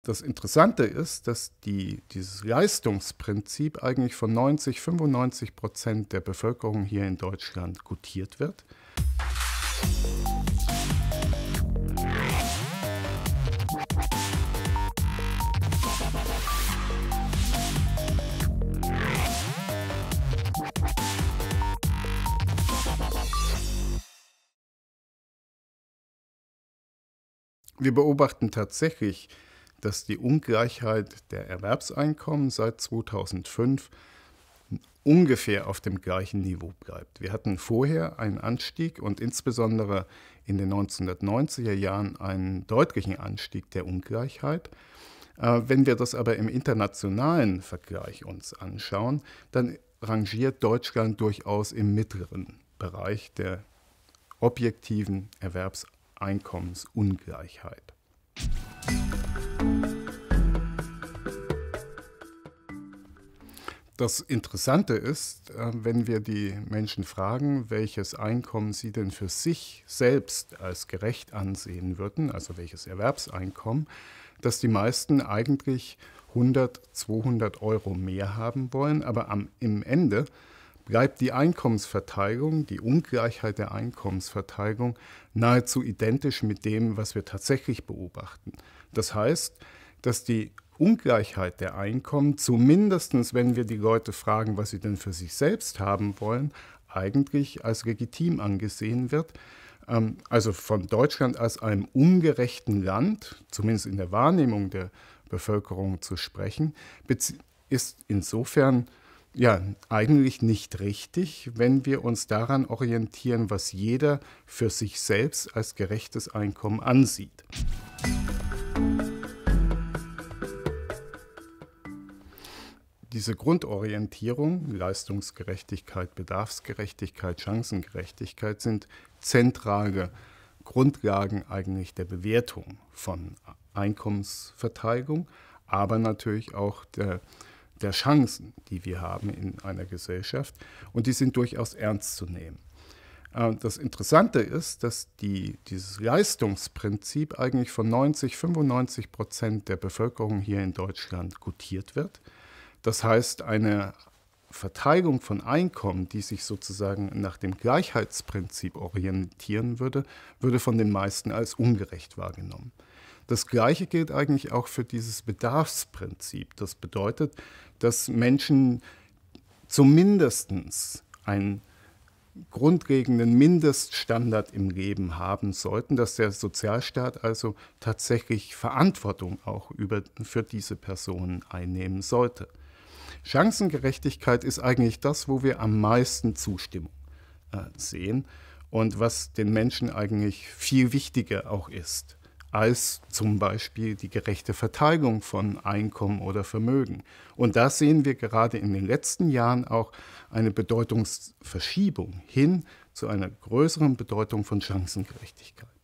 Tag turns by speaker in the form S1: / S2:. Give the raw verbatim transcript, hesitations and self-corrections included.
S1: Das Interessante ist, dass die, dieses Leistungsprinzip eigentlich von neunzig, fünfundneunzig Prozent der Bevölkerung hier in Deutschland gutiert wird. Wir beobachten tatsächlich, dass die Ungleichheit der Erwerbseinkommen seit zweitausendfünf ungefähr auf dem gleichen Niveau bleibt. Wir hatten vorher einen Anstieg und insbesondere in den neunzehnhundertneunziger Jahren einen deutlichen Anstieg der Ungleichheit. Äh, wenn wir das aber im internationalen Vergleich uns anschauen, dann rangiert Deutschland durchaus im mittleren Bereich der objektiven Erwerbseinkommensungleichheit. Das Interessante ist, wenn wir die Menschen fragen, welches Einkommen sie denn für sich selbst als gerecht ansehen würden, also welches Erwerbseinkommen, dass die meisten eigentlich hundert, zweihundert Euro mehr haben wollen, aber am, im Ende bleibt die Einkommensverteilung, die Ungleichheit der Einkommensverteilung nahezu identisch mit dem, was wir tatsächlich beobachten. Das heißt, dass die Ungleichheit der Einkommen, zumindest wenn wir die Leute fragen, was sie denn für sich selbst haben wollen, eigentlich als legitim angesehen wird. Also von Deutschland als einem ungerechten Land, zumindest in der Wahrnehmung der Bevölkerung zu sprechen, ist insofern ja eigentlich nicht richtig, wenn wir uns daran orientieren, was jeder für sich selbst als gerechtes Einkommen ansieht. Diese Grundorientierung, Leistungsgerechtigkeit, Bedarfsgerechtigkeit, Chancengerechtigkeit, sind zentrale Grundlagen eigentlich der Bewertung von Einkommensverteilung, aber natürlich auch der, der Chancen, die wir haben in einer Gesellschaft. Und die sind durchaus ernst zu nehmen. Das Interessante ist, dass die, dieses Leistungsprinzip eigentlich von neunzig, fünfundneunzig Prozent der Bevölkerung hier in Deutschland gutiert wird. Das heißt, eine Verteilung von Einkommen, die sich sozusagen nach dem Gleichheitsprinzip orientieren würde, würde von den meisten als ungerecht wahrgenommen. Das Gleiche gilt eigentlich auch für dieses Bedarfsprinzip. Das bedeutet, dass Menschen zumindest einen grundlegenden Mindeststandard im Leben haben sollten, dass der Sozialstaat also tatsächlich Verantwortung auch über, für diese Personen einnehmen sollte. Chancengerechtigkeit ist eigentlich das, wo wir am meisten Zustimmung äh, sehen und was den Menschen eigentlich viel wichtiger auch ist, als zum Beispiel die gerechte Verteilung von Einkommen oder Vermögen. Und da sehen wir gerade in den letzten Jahren auch eine Bedeutungsverschiebung hin zu einer größeren Bedeutung von Chancengerechtigkeit.